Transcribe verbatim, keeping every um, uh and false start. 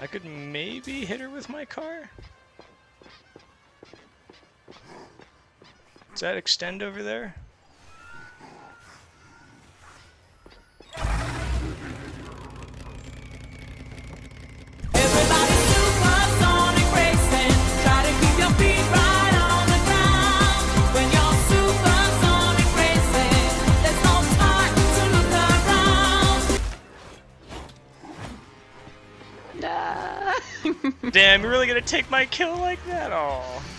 I could maybe hit her with my car? Does that extend over there? Damn, you're really gonna take my kill like that? Oh.